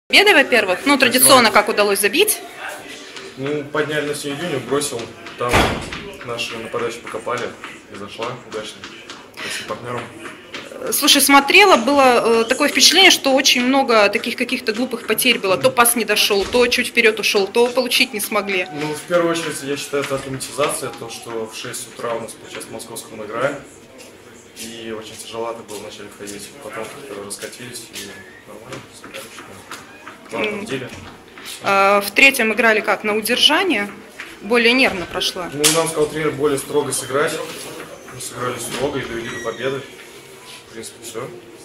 Победы, во-первых. Ну, традиционно, как удалось забить? Ну, подняли на середину, бросил. Там наши нападающие покопали и зашла удачно. Спасибо партнерам. Слушай, смотрела, было такое впечатление, что очень много таких каких-то глупых потерь было. То пас не дошел, то чуть вперед ушел, то получить не смогли. Ну, в первую очередь, я считаю, это автоматизация, то, что в 6 утра у нас, получается, в московском играем. И очень тяжеловато было вначале ходить. Потом как-то раскатились и нормально сыграли. Ладно, в деле. В третьем играли как? На удержание? Более нервно прошла. Ну, нам сказал тренер более строго сыграть. Мы сыграли строго и довели до победы. В принципе, все.